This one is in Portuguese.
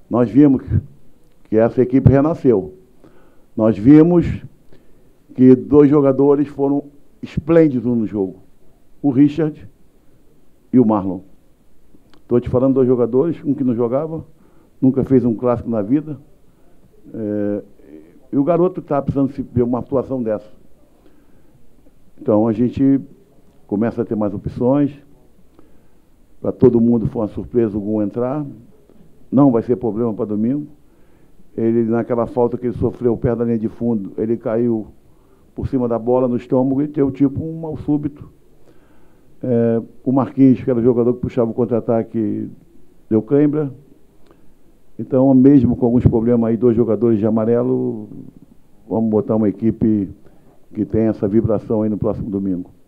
nós vimos que essa equipe renasceu. Nós vimos que 2 jogadores foram esplêndidos no jogo. O Richard e o Marlon. Estou te falando 2 jogadores, um que não jogava, nunca fez um clássico na vida. E o garoto está precisando ver uma atuação dessa. Então a gente começa a ter mais opções. Para todo mundo foi uma surpresa o Gun entrar. Não vai ser problema para domingo. Ele, naquela falta que ele sofreu perto da linha de fundo, ele caiu por cima da bola no estômago e teve tipo um mal súbito. O Marquinhos, que era o jogador que puxava o contra-ataque, deu cãibra. Então, mesmo com alguns problemas aí, 2 jogadores de amarelo, vamos botar uma equipe que tem essa vibração aí no próximo domingo.